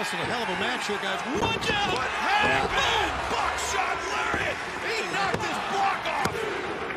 promising a hell of a match here, guys. Watch out! Hangman!